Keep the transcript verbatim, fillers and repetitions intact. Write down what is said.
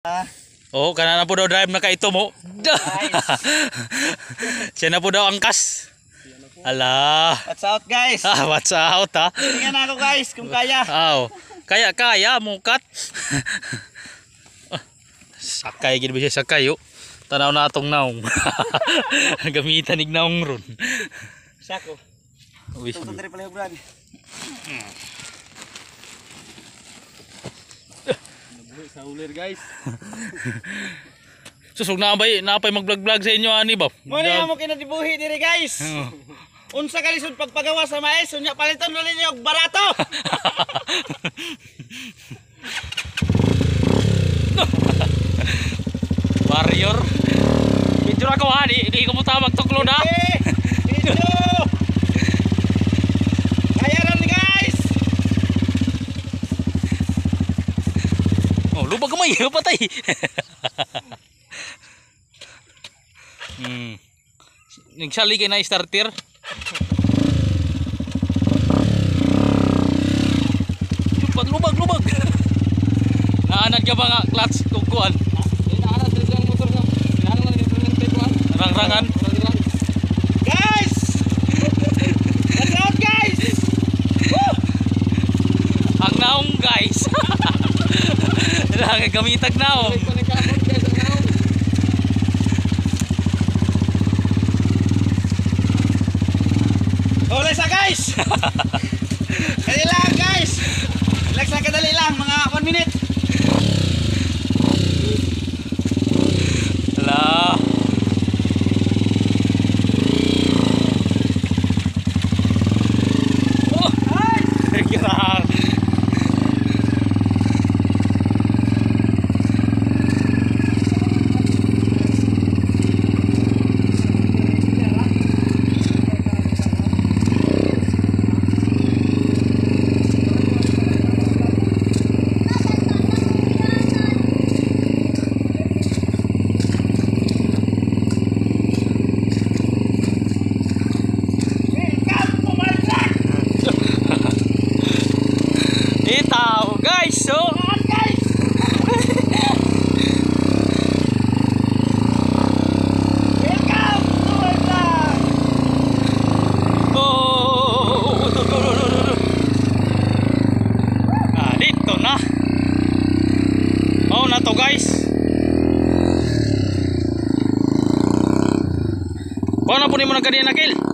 Oh, kana na po daw drive na ka ito mo. Siya na po daw angkas. Ala. What's out guys? Ah, what's out ha? Tingnan ako guys kung kaya. Aw. Kaya kaya mukat. Sakay gid ba siya sakay yo. Tanaw na atong naong. Gamitan ig naong ron. Sako. Uy. Tutok diri pala brad. Nabuhi sa ulir guys. Susog na bay, napay mag-vlog-vlog sa inyo ani ba? Mo na mo kinadibuhi diri guys. Unsa ka lisod pagpagawa sa mais, unya paliton na ninyo og barato. Warrior. Picture ako ha, di, di ko mo tawag tuklo na. Video. Kaya ron guys. Oh, lubag kamay, patay. Hmm. Nagsali kay na starter. Lubag, lubag, lubag. Naanad ka ba nga clutch kukuan? Naanad diri ang motor ka. Naanad lang yung tetuan. Rang-rangan. Guys! Watch out guys! Woo! Ang naong guys. Lang gamitag naong. Huli sa guys! Dali lang guys! Relax na kadali lang, mga one minute. Ala. Oh, ay! Gerang. Itaw guys, so guys! Welcome to my vlog! oh, ah, dito na. Oh, na to guys. Kuha na po ni mo ng kanina kill.